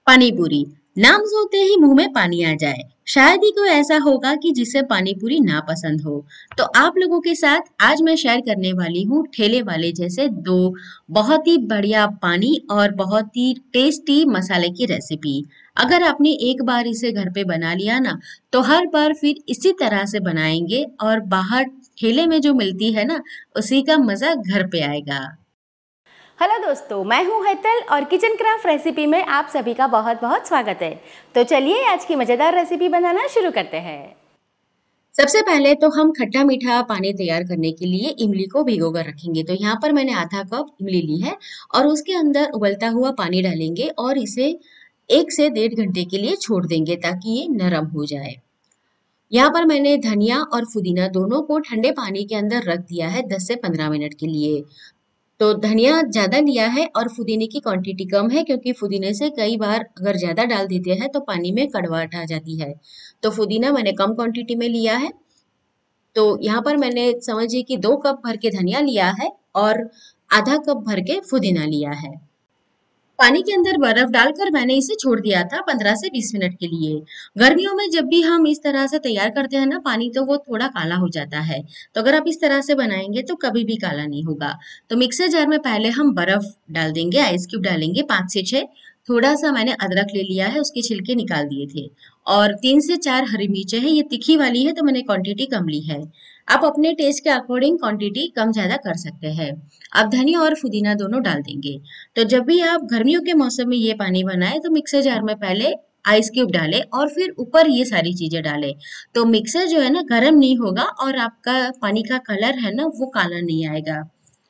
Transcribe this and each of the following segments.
पानी पूरी। नाम सुनते ही मुंह में पानी आ जाए। शायद ही कोई ऐसा होगा कि जिसे पानी पूरी ना पसंद हो। तो आप लोगों के साथ आज मैं शेयर करने वाली हूँ ठेले वाले जैसे दो बहुत ही बढ़िया पानी और बहुत ही टेस्टी मसाले की रेसिपी। अगर आपने एक बार इसे घर पे बना लिया ना, तो हर बार फिर इसी तरह से बनाएंगे और बाहर ठेले में जो मिलती है ना, उसी का मजा घर पे आएगा। हेलो दोस्तों, मैं हूं हेतल और किचन क्राफ्ट रेसिपी में आप सभी का बहुत बहुत स्वागत है। तो चलिए आज की मज़ेदार रेसिपी बनाना शुरू करते हैं। सबसे पहले तो हम खट्टा मीठा पानी तैयार करने के लिए इमली को भिगो कर रखेंगे। तो यहाँ पर मैंने आधा कप इमली ली है और उसके अंदर उबलता हुआ पानी डालेंगे और इसे 1 से 1.5 घंटे के लिए छोड़ देंगे ताकि ये नरम हो जाए। यहाँ पर मैंने धनिया और पुदीना दोनों को ठंडे पानी के अंदर रख दिया है 10 से 15 मिनट के लिए। तो धनिया ज़्यादा लिया है और पुदीने की क्वांटिटी कम है क्योंकि पुदीने से कई बार अगर ज़्यादा डाल देते हैं तो पानी में कड़वाहट आ जाती है। तो पुदीना मैंने कम क्वांटिटी में लिया है। तो यहाँ पर मैंने समझिए कि 2 कप भर के धनिया लिया है और आधा कप भर के पुदीना लिया है। पानी के अंदर बर्फ डालकर मैंने इसे छोड़ दिया था 15 से 20 मिनट के लिए। गर्मियों में जब भी हम इस तरह से तैयार करते हैं ना पानी, तो वो थोड़ा काला हो जाता है। तो अगर आप इस तरह से बनाएंगे तो कभी भी काला नहीं होगा। तो मिक्सर जार में पहले हम बर्फ डाल देंगे, आइस क्यूब डालेंगे 5 से 6। थोड़ा सा मैंने अदरक ले लिया है, उसके छिलके निकाल दिए थे। और 3 से 4 हरी मिर्चें हैं, ये तीखी वाली है तो मैंने क्वांटिटी कम ली है। आप अपने टेस्ट के अकॉर्डिंग क्वांटिटी कम ज्यादा कर सकते हैं। आप धनिया और पुदीना दोनों डाल देंगे। तो जब भी आप गर्मियों के मौसम में ये पानी बनाएं तो मिक्सर जार में पहले आइस क्यूब डालें और फिर ऊपर ये सारी चीजें डालें। तो मिक्सर जो है ना गर्म नहीं होगा और आपका पानी का कलर है ना वो काला नहीं आएगा।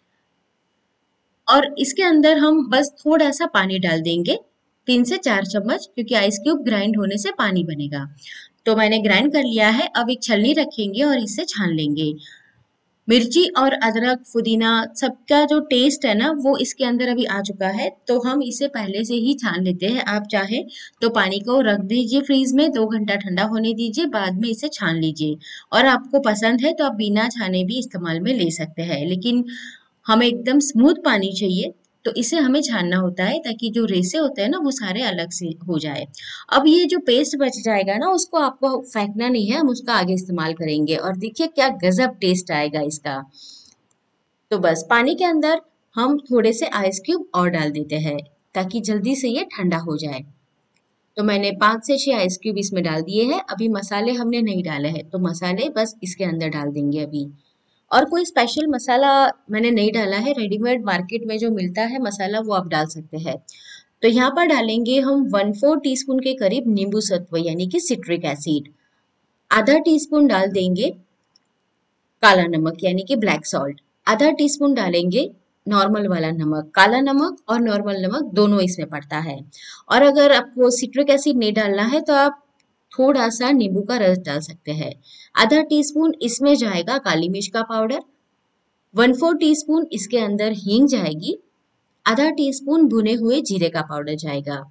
और इसके अंदर हम बस थोड़ा सा पानी डाल देंगे, 3 से 4 चम्मच, क्योंकि आइस क्यूब ग्राइंड होने से पानी बनेगा। तो मैंने ग्राइंड कर लिया है। अब एक छलनी रखेंगे और इसे छान लेंगे। मिर्ची और अदरक, पुदीना सबका जो टेस्ट है ना वो इसके अंदर अभी आ चुका है। तो हम इसे पहले से ही छान लेते हैं। आप चाहे तो पानी को रख दीजिए फ्रीज में, 2 घंटा ठंडा होने दीजिए, बाद में इसे छान लीजिए। और आपको पसंद है तो आप बिना छाने भी इस्तेमाल में ले सकते हैं, लेकिन हमें एकदम स्मूथ पानी चाहिए तो इसे हमें छानना होता है ताकि जो रेसे होते हैं ना वो सारे अलग से हो जाए। अब ये जो पेस्ट बच जाएगा ना उसको आपको फेंकना नहीं है, हम उसका आगे इस्तेमाल करेंगे और देखिए क्या गजब टेस्ट आएगा इसका। तो बस पानी के अंदर हम थोड़े से आइस क्यूब और डाल देते हैं ताकि जल्दी से ये ठंडा हो जाए। तो मैंने 5 से 6 आइस क्यूब इसमें डाल दिए हैं। अभी मसाले हमने नहीं डाले हैं, तो मसाले बस इसके अंदर डाल देंगे अभी। और कोई स्पेशल मसाला मैंने नहीं डाला है, रेडीमेड मार्केट में जो मिलता है मसाला वो आप डाल सकते हैं। तो यहाँ पर डालेंगे हम 1/4 टीस्पून के करीब नींबू सत्व यानी कि सिट्रिक एसिड। आधा टीस्पून डाल देंगे काला नमक यानी कि ब्लैक सॉल्ट। आधा टीस्पून डालेंगे नॉर्मल वाला नमक। काला नमक और नॉर्मल नमक दोनों इसमें पड़ता है। और अगर आपको सिट्रिक एसिड नहीं डालना है तो आप थोड़ा सा नींबू का रस डाल सकते हैं। आधा टीस्पून इसमें जाएगा काली मिर्च का पाउडर। 1/4 टीस्पून इसके अंदर हींग जाएगी। आधा टीस्पून भुने हुए जीरे का पाउडर जाएगा।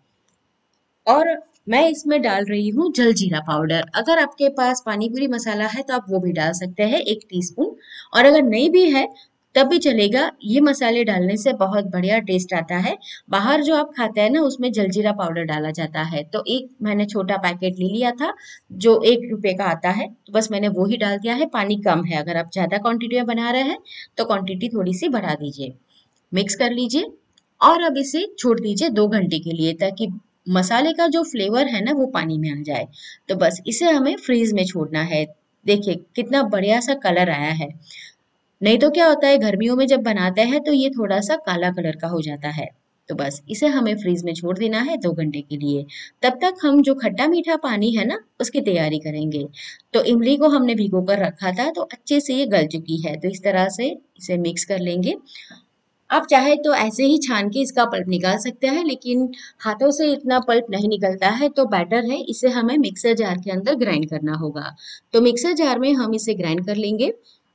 और मैं इसमें डाल रही हूँ जलजीरा पाउडर। अगर आपके पास पानी पूरी मसाला है तो आप वो भी डाल सकते हैं 1 टीस्पून। और अगर नहीं भी है तब भी चलेगा। ये मसाले डालने से बहुत बढ़िया टेस्ट आता है। बाहर जो आप खाते हैं ना उसमें जलजीरा पाउडर डाला जाता है, तो एक मैंने छोटा पैकेट ले लिया था जो 1 रुपए का आता है, तो बस मैंने वो ही डाल दिया है। पानी कम है, अगर आप ज्यादा क्वांटिटी में बना रहे हैं तो क्वांटिटी थोड़ी सी बढ़ा दीजिए। मिक्स कर लीजिए और अब इसे छोड़ दीजिए 2 घंटे के लिए ताकि मसाले का जो फ्लेवर है ना वो पानी में आ जाए। तो बस इसे हमें फ्रीज में छोड़ना है। देखिए कितना बढ़िया सा कलर आया है। नहीं तो क्या होता है गर्मियों में जब बनाते हैं तो ये थोड़ा सा काला कलर का हो जाता है। तो बस इसे हमें फ्रीज में छोड़ देना है 2 घंटे के लिए। तब तक हम जो खट्टा मीठा पानी है ना उसकी तैयारी करेंगे। तो इमली को हमने भिगो कर रखा था तो अच्छे से ये गल चुकी है, तो इस तरह से इसे मिक्स कर लेंगे। आप चाहे तो ऐसे ही छान के इसका पल्प निकाल सकते हैं, लेकिन हाथों से इतना पल्प नहीं निकलता है तो बेटर है इसे हमें मिक्सर जार के अंदर ग्राइंड करना होगा। तो मिक्सर जार में हम इसे ग्राइंड कर लेंगे।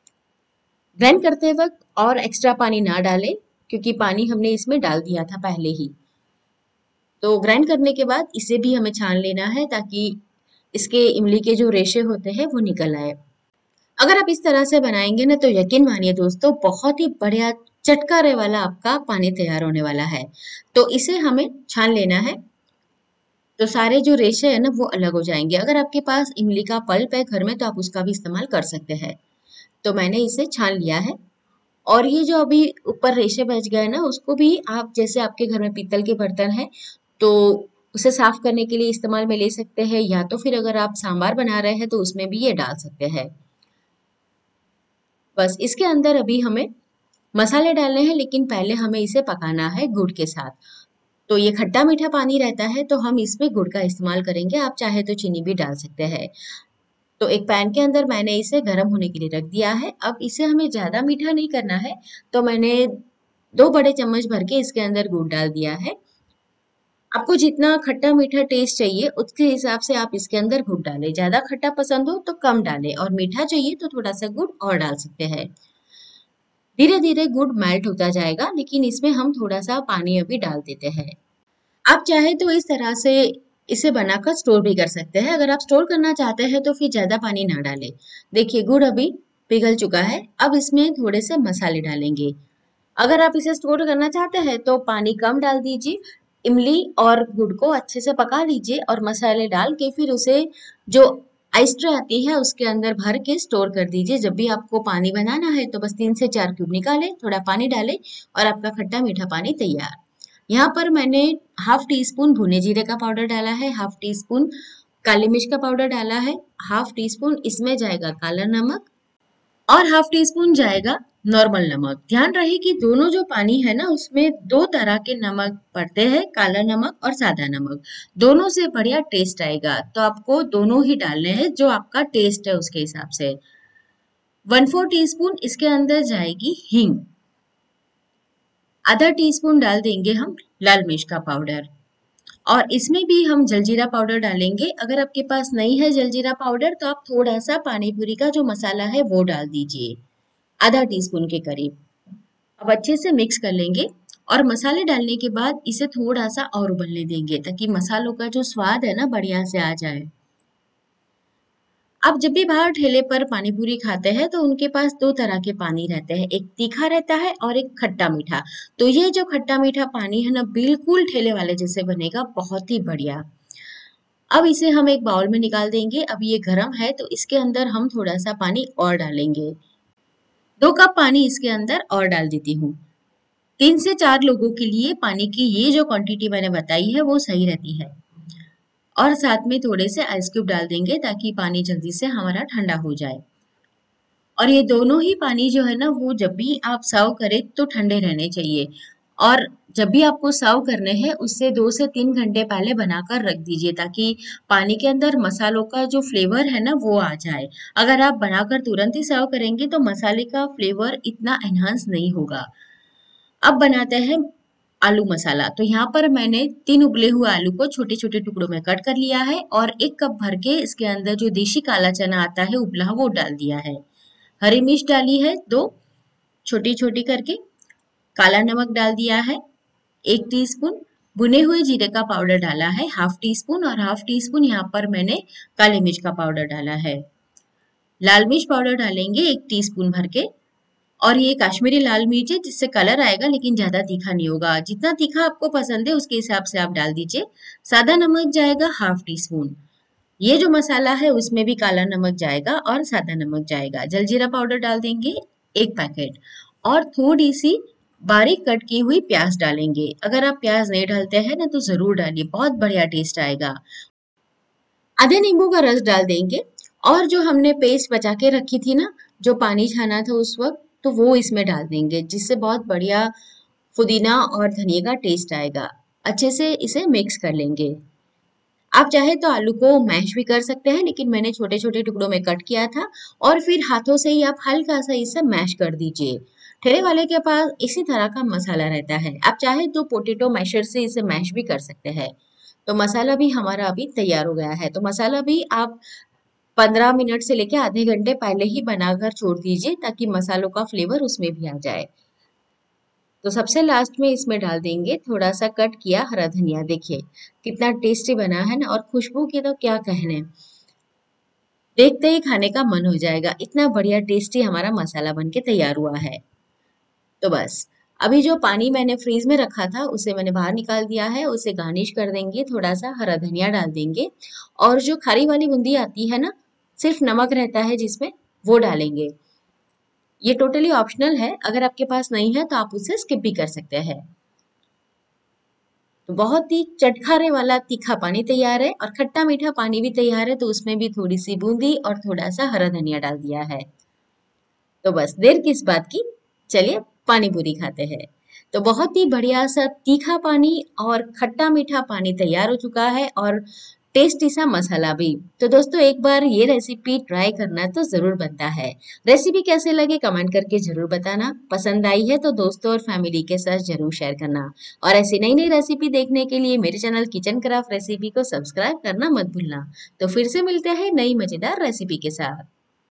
ग्राइंड करते वक्त और एक्स्ट्रा पानी ना डालें क्योंकि पानी हमने इसमें डाल दिया था पहले ही। तो ग्राइंड करने के बाद इसे भी हमें छान लेना है ताकि इसके इमली के जो रेशे होते हैं वो निकल आए। अगर आप इस तरह से बनाएंगे ना तो यकीन मानिए दोस्तों बहुत ही बढ़िया चटकारे वाला आपका पानी तैयार होने वाला है। तो इसे हमें छान लेना है। तो सारे जो रेशे है ना वो अलग हो जाएंगे। अगर आपके पास इमली का पल्प है घर में तो आप उसका भी इस्तेमाल कर सकते हैं। तो मैंने इसे छान लिया है। और ये जो अभी ऊपर रेशे बच गए ना उसको भी आप, जैसे आपके घर में पीतल के बर्तन है तो उसे साफ करने के लिए इस्तेमाल में ले सकते हैं, या तो फिर अगर आप सांभर बना रहे हैं तो उसमें भी ये डाल सकते हैं। बस इसके अंदर अभी हमें मसाले डालने हैं, लेकिन पहले हमें इसे पकाना है गुड़ के साथ। तो ये खट्टा मीठा पानी रहता है तो हम इसमें गुड़ का इस्तेमाल करेंगे, आप चाहे तो चीनी भी डाल सकते हैं। तो एक पैन के अंदर मैंने इसे गर्म होने के लिए रख दिया है। अब इसे हमें ज्यादा मीठा नहीं करना है, तो मैंने 2 बड़े चम्मच भर के इसके अंदर गुड़ डाल दिया है। आपको जितना खट्टा मीठा टेस्ट चाहिए उसके हिसाब से आप इसके अंदर गुड़ डालें। ज्यादा खट्टा पसंद हो तो कम डालें, और मीठा चाहिए तो थोड़ा सा गुड़ और डाल सकते हैं। धीरे धीरे गुड़ मेल्ट होता जाएगा, लेकिन इसमें हम थोड़ा सा पानी अभी डाल देते हैं। आप चाहे तो इस तरह से इसे बनाकर स्टोर भी कर सकते हैं। अगर आप स्टोर करना चाहते हैं तो फिर ज्यादा पानी ना डालें। देखिए गुड़ अभी पिघल चुका है। अब इसमें थोड़े से मसाले डालेंगे। अगर आप इसे स्टोर करना चाहते हैं तो पानी कम डाल दीजिए। इमली और गुड़ को अच्छे से पका लीजिए और मसाले डाल के फिर उसे जो आइस ट्रे आती है उसके अंदर भर के स्टोर कर दीजिए। जब भी आपको पानी बनाना है तो बस 3 से 4 क्यूब निकालें, थोड़ा पानी डालें और आपका खट्टा मीठा पानी तैयार। यहाँ पर मैंने हाफ टी स्पून भुने जीरे का पाउडर डाला है, हाफ टी स्पून काली मिर्च का पाउडर डाला है, हाफ टी स्पून इसमें जाएगा काला नमक और हाफ टी स्पून जाएगा नॉर्मल नमक। ध्यान रहे कि दोनों जो पानी है ना उसमें 2 तरह के नमक पड़ते हैं, काला नमक और सादा नमक। दोनों से बढ़िया टेस्ट आएगा, तो आपको दोनों ही डालने हैं जो आपका टेस्ट है उसके हिसाब से। 1/4 टीस्पून इसके अंदर जाएगी हींग। आधा टीस्पून डाल देंगे हम लाल मिर्च का पाउडर, और इसमें भी हम जलजीरा पाउडर डालेंगे। अगर आपके पास नहीं है जलजीरा पाउडर तो आप थोड़ा सा पानी पूरी का जो मसाला है वो डाल दीजिए, आधा टीस्पून के करीब। अब अच्छे से मिक्स कर लेंगे और मसाले डालने के बाद इसे थोड़ा सा और उबलने देंगे ताकि मसालों का जो स्वाद है ना बढ़िया से आ जाए। आप जब भी बाहर ठेले पर पानी पूरी खाते हैं तो उनके पास 2 तरह के पानी रहते हैं, एक तीखा रहता है और एक खट्टा मीठा। तो ये जो खट्टा मीठा पानी है ना बिल्कुल ठेले वाले जैसे बनेगा, बहुत ही बढ़िया। अब इसे हम एक बाउल में निकाल देंगे। अब ये गर्म है तो इसके अंदर हम थोड़ा सा पानी और डालेंगे। 2 कप पानी इसके अंदर और डाल देती हूँ। 3 से 4 लोगों के लिए पानी की ये जो क्वांटिटी मैंने बताई है वो सही रहती है। और साथ में थोड़े से आइस क्यूब डाल देंगे ताकि पानी जल्दी से हमारा ठंडा हो जाए। और ये दोनों ही पानी जो है ना वो जब भी आप सर्व करें तो ठंडे रहने चाहिए। और जब भी आपको सर्व करने हैं उससे 2 से 3 घंटे पहले बनाकर रख दीजिए ताकि पानी के अंदर मसालों का जो फ्लेवर है ना वो आ जाए। अगर आप बनाकर तुरंत ही सर्व करेंगे तो मसाले का फ्लेवर इतना एनहांस नहीं होगा। अब बनाते हैं आलू मसाला। तो यहाँ पर मैंने 3 उबले हुए आलू को छोटे छोटे टुकड़ों में कट कर लिया है और 1 कप भर के इसके अंदर जो देशी काला चना आता है उबला वो डाल दिया है। हरी मिर्च डाली है 2 छोटी छोटी करके। काला नमक डाल दिया है 1 टीस्पून। भुने हुए जीरे का पाउडर डाला है हाफ टी स्पून, और हाफ टी स्पून यहाँ पर मैंने काली मिर्च का पाउडर डाला है। लाल मिर्च पाउडर डालेंगे 1 टीस्पून भर के। और ये काश्मीरी लाल मिर्च है जिससे कलर आएगा, लेकिन ज्यादा तीखा नहीं होगा। जितना तीखा आपको पसंद है उसके हिसाब से आप डाल दीजिए। सादा नमक जाएगा हाफ टी स्पून। ये जो मसाला है उसमें भी काला नमक जाएगा और सादा नमक जाएगा। जलजीरा पाउडर डाल देंगे 1 पैकेट, और थोड़ी सी बारीक कट की हुई प्याज डालेंगे। अगर आप प्याज नहीं डालते हैं ना तो जरूर डालिए, बहुत बढ़िया टेस्ट आएगा। आधे नींबू का रस डाल देंगे, और जो हमने पेस्ट बचा के रखी थी ना, जो पानी छाना था उस वक्त, तो वो इसमें डाल देंगे जिससे बहुत बढ़िया पुदीना और धनिया का टेस्ट आएगा। अच्छे से इसे मिक्स कर लेंगे। आप चाहे तो आलू को मैश भी कर सकते हैं, लेकिन मैंने छोटे छोटे टुकड़ों में कट किया था और फिर हाथों से ही आप हल्का सा इसे मैश कर दीजिए। ठेले वाले के पास इसी तरह का मसाला रहता है। आप चाहे तो पोटैटो मैशर से इसे मैश भी कर सकते हैं। तो मसाला भी हमारा अभी तैयार हो गया है। तो मसाला भी आप 15 मिनट से लेके आधे घंटे पहले ही बनाकर छोड़ दीजिए ताकि मसालों का फ्लेवर उसमें भी आ जाए। तो सबसे लास्ट में इसमें डाल देंगे थोड़ा सा कट किया हरा धनिया। देखिए कितना टेस्टी बना है ना, और खुशबू की तो क्या कहने, देखते ही खाने का मन हो जाएगा। इतना बढ़िया टेस्टी हमारा मसाला बन के तैयार हुआ है। तो बस अभी जो पानी मैंने फ्रीज में रखा था उसे मैंने बाहर निकाल दिया है। उसे गार्निश कर देंगे, थोड़ा सा हरा धनिया डाल देंगे और जो खारी वाली बूंदी आती है ना, सिर्फ नमक रहता है जिसमें, वो डालेंगे। ये टोटली ऑप्शनल है, अगर आपके पास नहीं है तो आप उसे स्किप भी कर सकते हैं। तो बहुत ही चटखारे वाला तीखा पानी तैयार है और खट्टा मीठा पानी भी तैयार है, तो उसमें भी थोड़ी सी बूंदी और थोड़ा सा हरा धनिया डाल दिया है। तो बस देर किस बात की, चलिए पानी पूरी खाते हैं। तो बहुत ही बढ़िया सा तीखा पानी और खट्टा मीठा पानी तैयार हो चुका है और टेस्टी सा मसाला भी। तो दोस्तों एक बार ये रेसिपी ट्राई करना तो जरूर बनता है। रेसिपी कैसे लगे कमेंट करके जरूर बताना। पसंद आई है तो दोस्तों और फैमिली के साथ जरूर शेयर करना। और ऐसी नई नई रेसिपी देखने के लिए मेरे चैनल किचन क्राफ्ट रेसिपी को सब्सक्राइब करना मत भूलना। तो फिर से मिलते हैं नई मजेदार रेसिपी के साथ।